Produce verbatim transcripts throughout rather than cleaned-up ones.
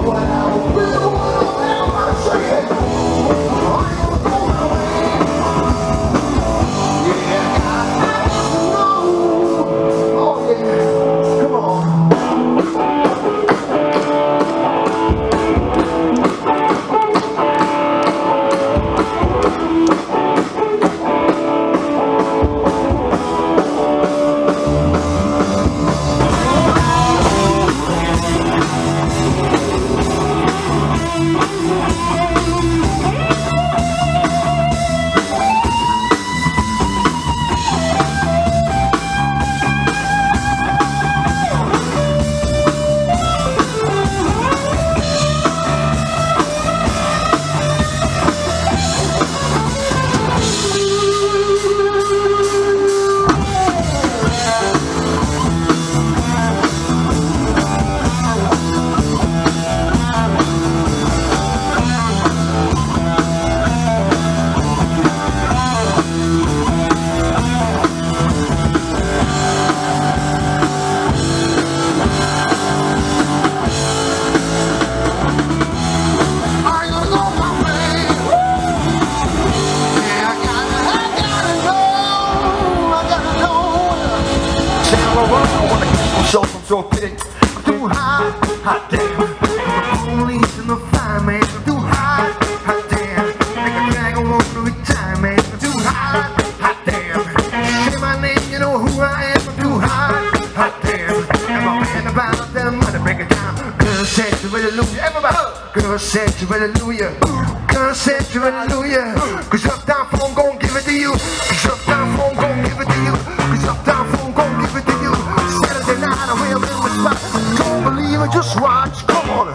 So big, too high, hot damn. The police and the fireman, too high, hot damn. Make a drag on the retirement, too high, hot damn. Say my name, you know who I am, too high, hot damn. And my man about that money, break it down. Girl said you hallelujah, everybody. Girl said you hallelujah. Girl said you hallelujah. Cause Uptown Funk gon' give it to you. Cause Uptown Funk gon' give it to you. Cause Uptown Funk gon' give it to you. Saturday night, I'm in the spot. Don't believe it, just watch. Come on.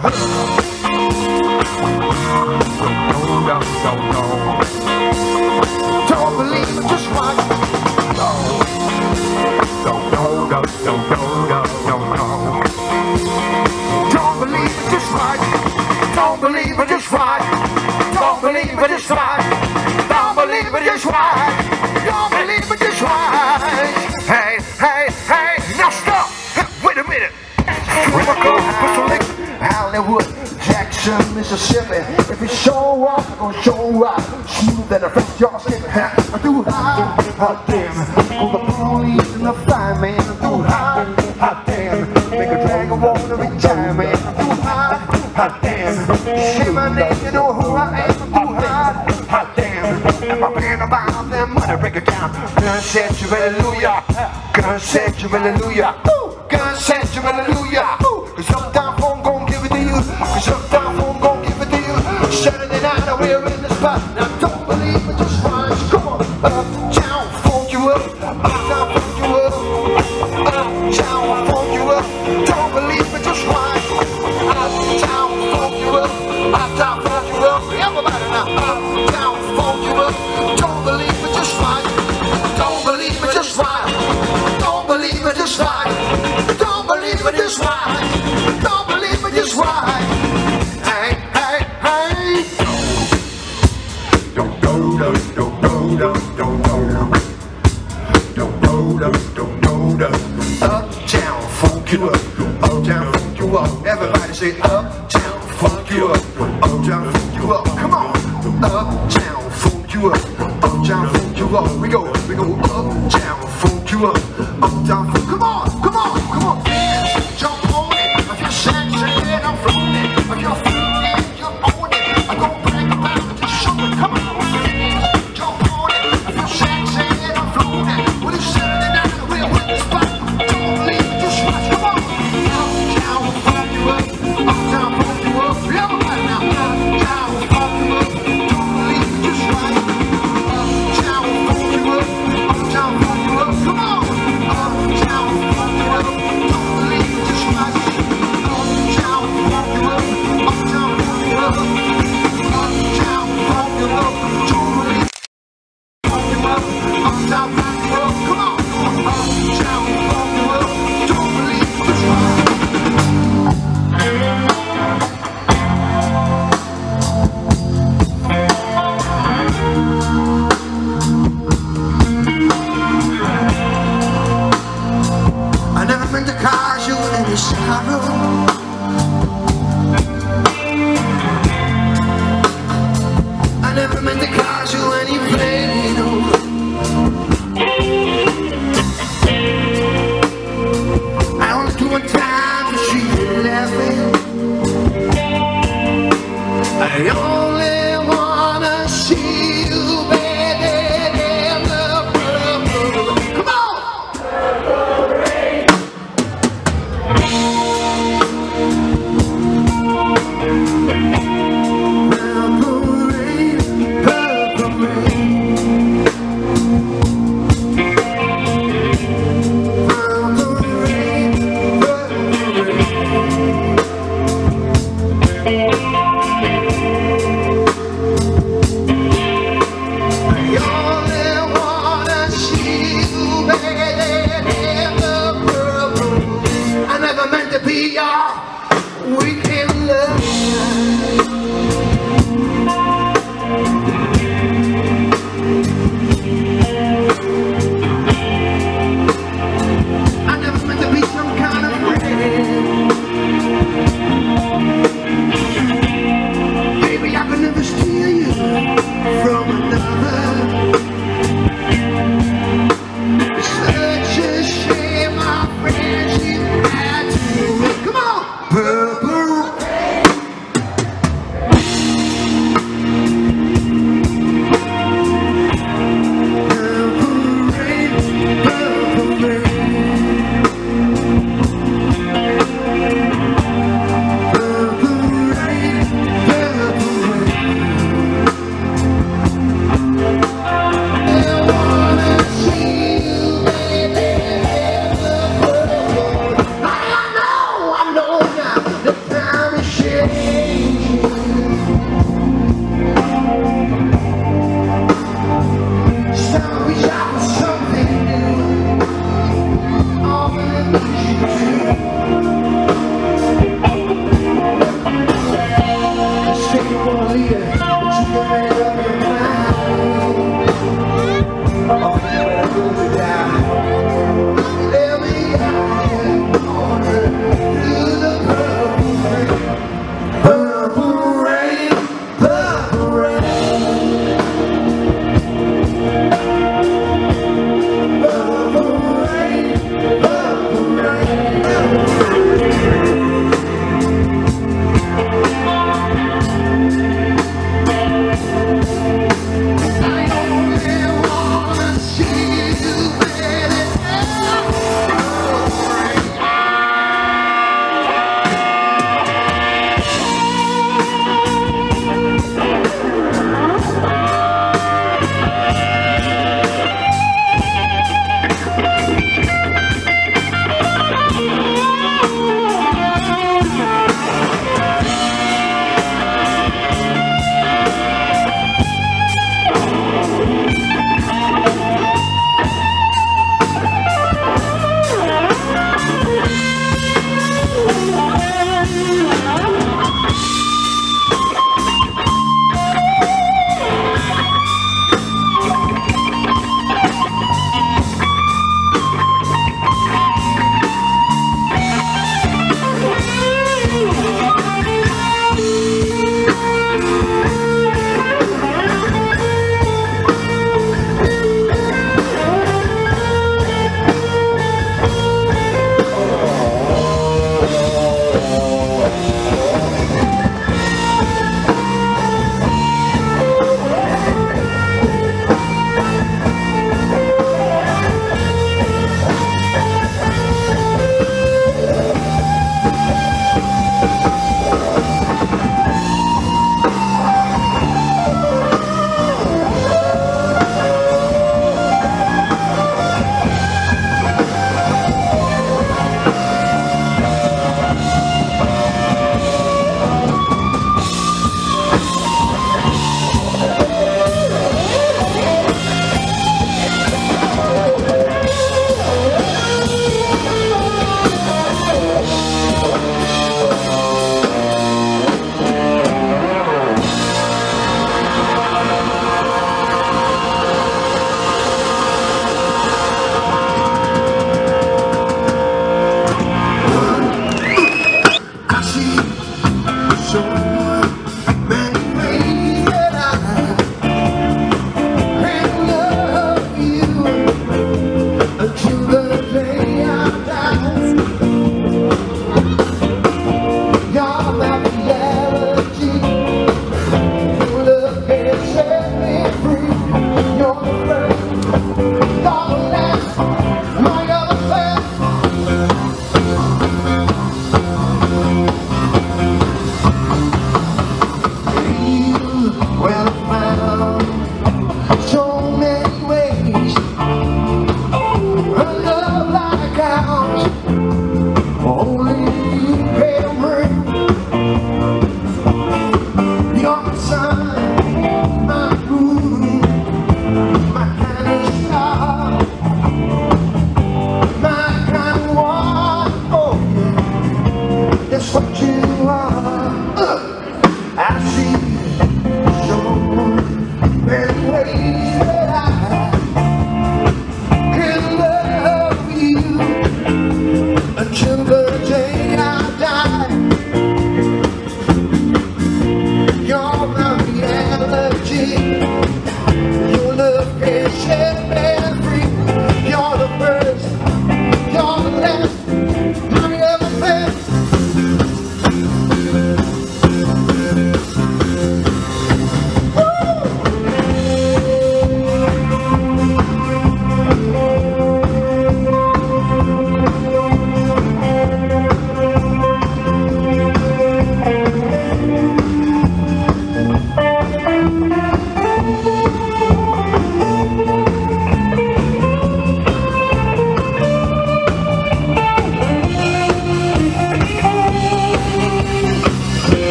Don't believe it, just watch. Don't believe it, just watch. Don't believe it, just watch. Don't believe it, just watch. Don't believe it, just watch. Don't believe it, just watch. Hey, hey, hey, now stop. Wait a minute. Hollywood, Jackson, Mississippi. If you show up, I'm gonna show up. Smooth and the first y'all skipping. I'm too high, hot damn. For the police and the fireman, I'm too high, hot damn. Make a drag of water retirement. I'm too high, hot damn. Say my name, you know who I am. I'm too high, hot damn. And my band about that money, break it down. God said you hallelujah. God said you hallelujah. God said you hallelujah. Cause Uptown Funk gon' give it to you. Cause Uptown Funk gon' give it to you. Saturday night we're in the spot. Now don't believe it, just watch. Come on. Uptown Funk you up. Uptown Funk you up. Uptown Funk you up. Don't believe it, just watch. Uptown Funk you up. Uptown Funk you up. Everybody now. Uptown Funk you up. Don't believe it, just watch. Don't believe it, just watch. Don't believe it, just watch. Don't believe it, just watch. Don't believe it, just watch. Hey, hey, hey. Don't go, don't, don't, don't, don't, don't, don't, don't, don't, don't, don't. Uptown Funk you up. Uptown Funk you up. Everybody say Uptown Funk you up. Uptown Funk you up. Come on. Uptown Funk you up. Uptown Funk you up. We go, we go. Uptown Funk you up. Uptown Funk. Come on, come on, come on. Dance, jump on it. If you're sexy, I'm floating. If you're feeling, you own it. I don't brag about it, just show it. Come on. Dance, jump on it. If you're sexy, I'm floating. When it's Saturday night, we're with the spot. Don't believe it, just watch. Come on. Uptown Funk you up. Uptown Funk you up. Everybody now. Uptown Funk you up. Don't believe it, just watch. Uptown Funk you up. Uptown Funk you up. Come on. Uptown Funk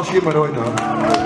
schiet maar nooit nou.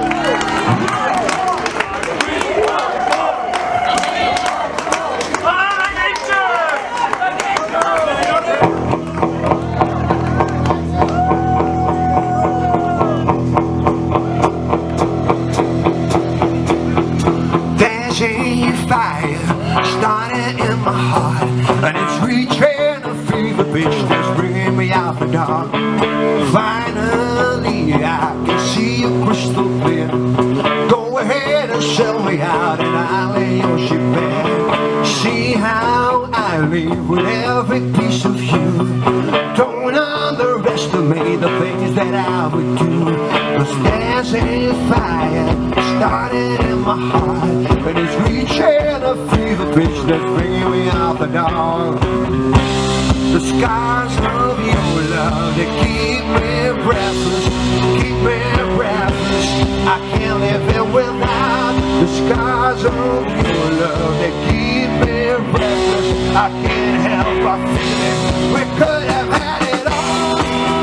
There's a fire starting in my heart, and it's reaching a fever pitch that's bringing me out the dark. Finally, I can see you crystal clear. Go ahead and sell me out, and I'll lay your ship bare. See how I live with every piece of you. Don't underestimate the things that I would do. 'Cause there's a fire started in my heart, and it's reaching a fever pitch that's bringing me out the dark. The scars of your love, they keep me breathless, keep me breathless. I can't live it without. The scars of your love, they keep me breathless. I can't help but feel it. We could have had it all,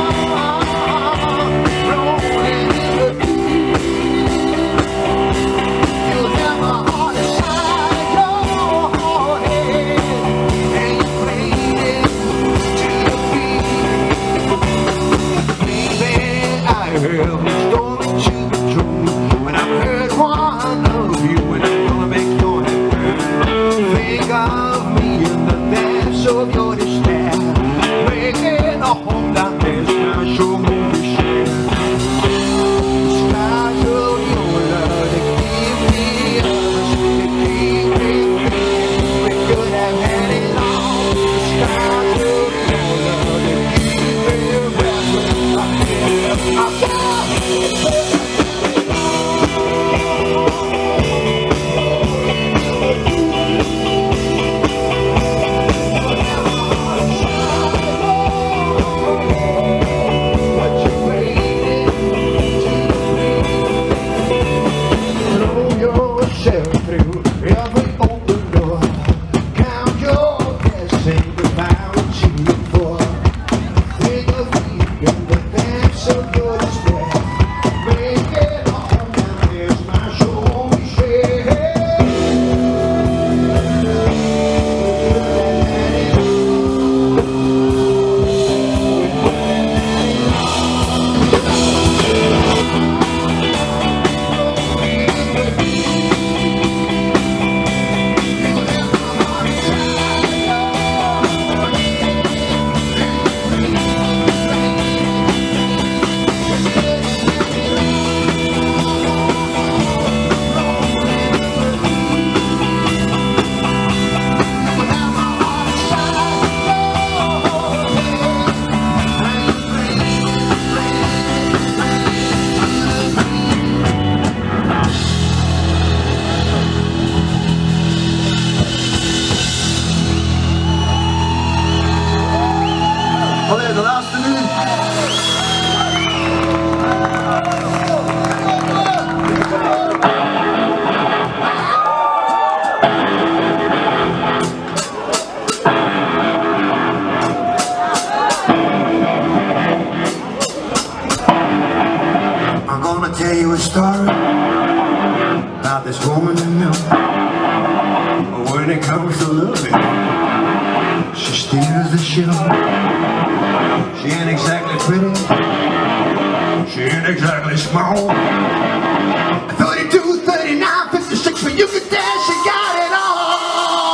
rolling in the deep. You have my heart inside your head, and you played it to the beat. Baby, I have a story to be true. When I've heard one of you, and I'm gonna make your head burn. Think of me in the depths of your despair, making a home that there's not sure won't be shared. The skies of your love, they keep me honest, they keep me thinking we could have had it all. The skies of your love, they keep me restless. I can't, I can't. Through every open door, count your blessings, goodbye what you look for. Think of me in the depths of your despair, make it a home down there's my soul we share. Allee, de laatste nu. I'm gonna tell you a story about this woman in milk. When it comes to loving, she steers the ship. She ain't exactly pretty, she ain't exactly small. thirty-two, thirty-nine, fifty-six, but you can tell she got it all.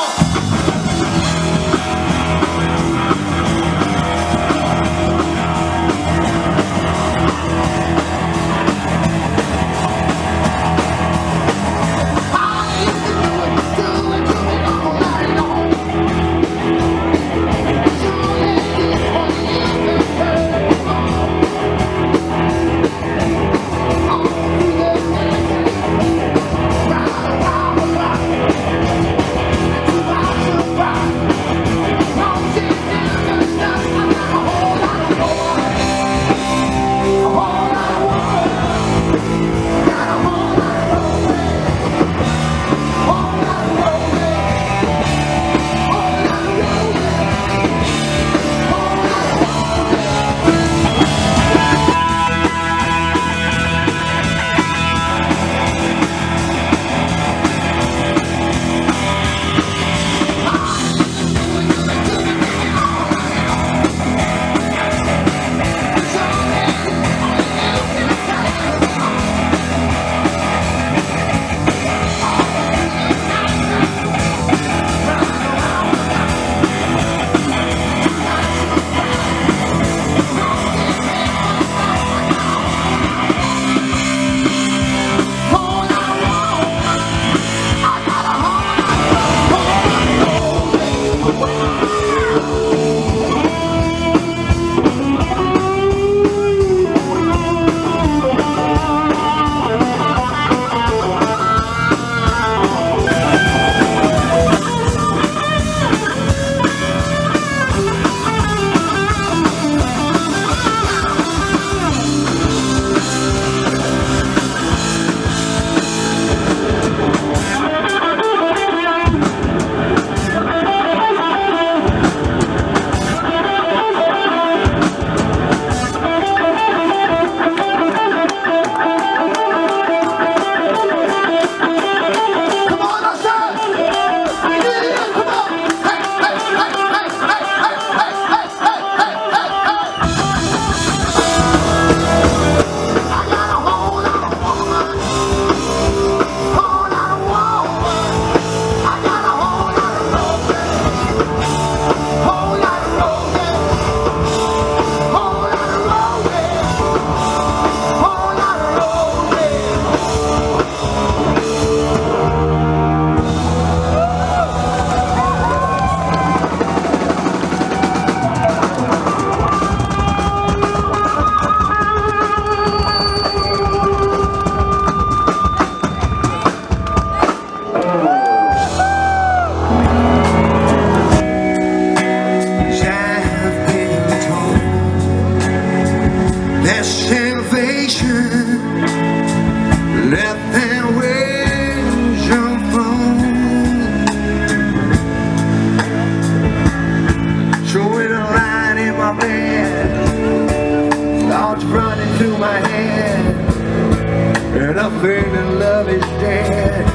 when I'm feeling love is dead.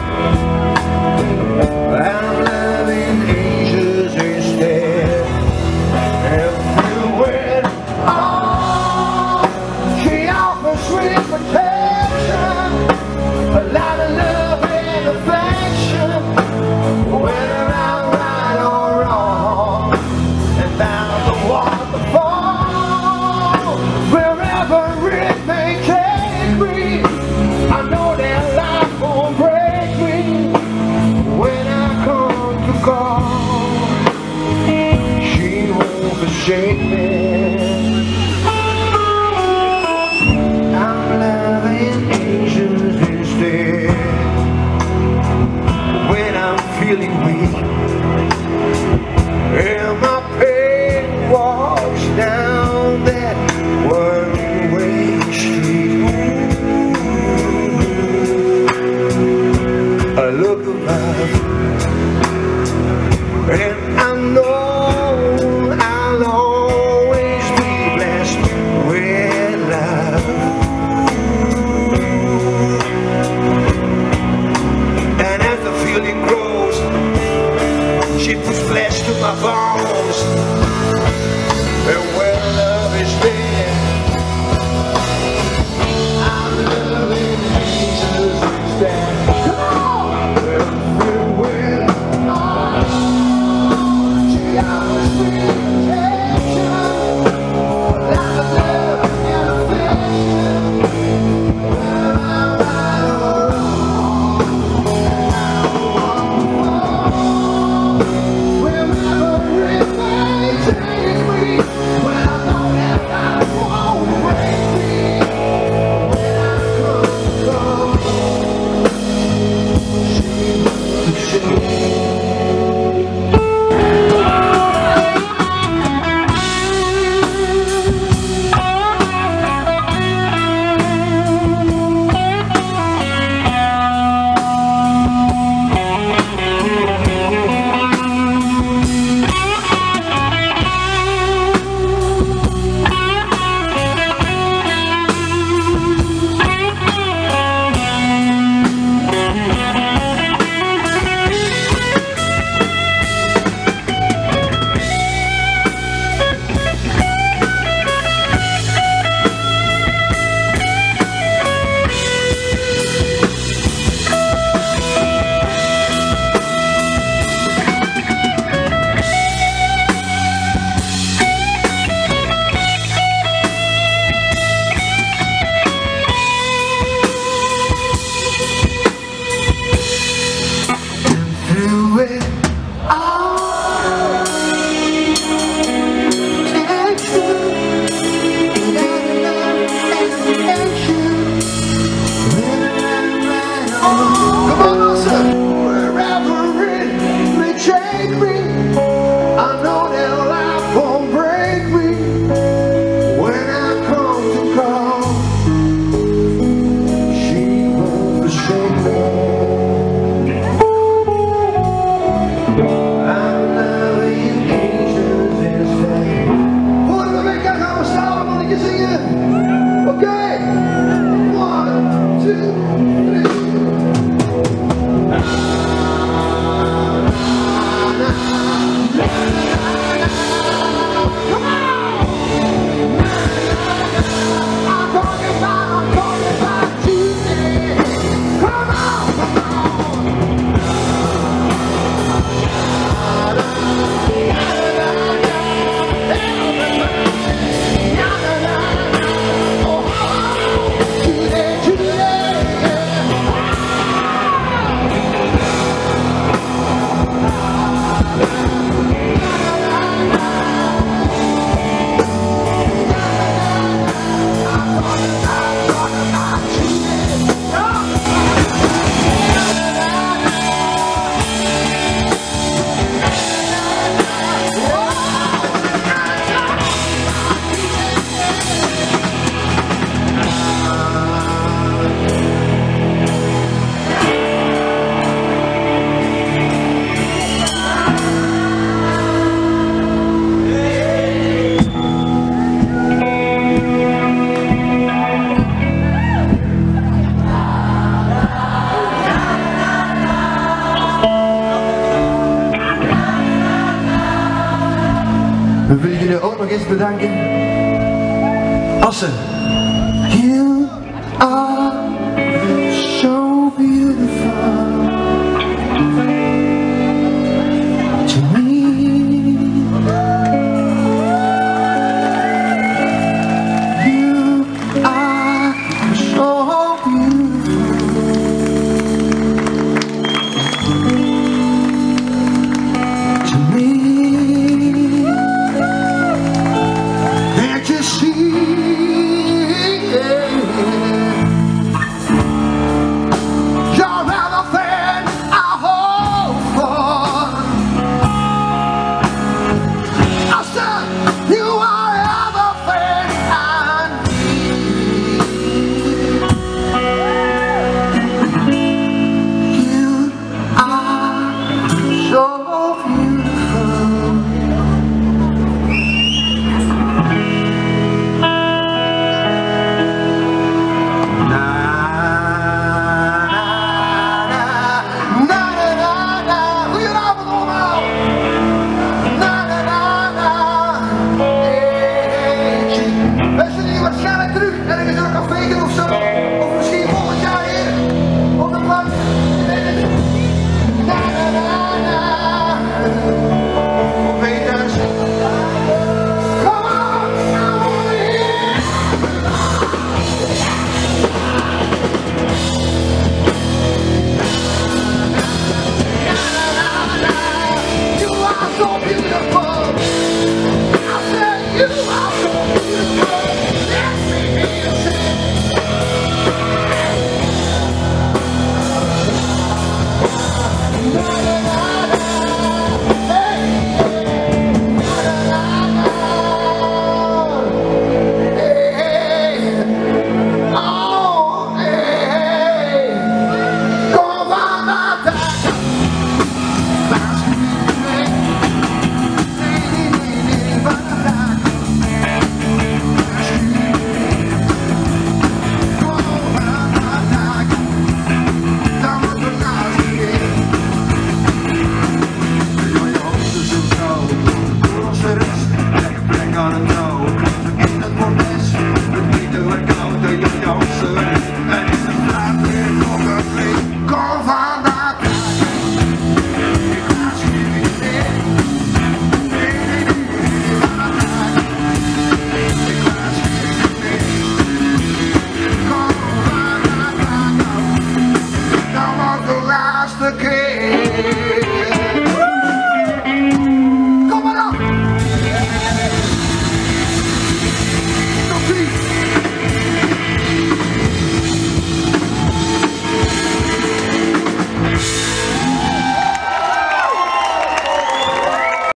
I'm loving angels instead. Everywhere, oh, she offers sweet protection, a lot of love and affection, whether I'm right or wrong, and down the waterfall, wherever it may take me, I know that life won't break me when I come to call. She won't forsake me. I'm loving angels instead. When I'm feeling weak and my pain walks down that one-way street, a look of love, and I know I'll always be blessed with love. And as the feeling grows, she puts flesh to my bones, and where love is there, I'm loving Jesus instead. Come on! Everywhere, oh, she offers me protection, a lot of love and affection, whether I'm right or wrong, wherever it may take me. We willen jullie ook nog eens bedanken. Assen. You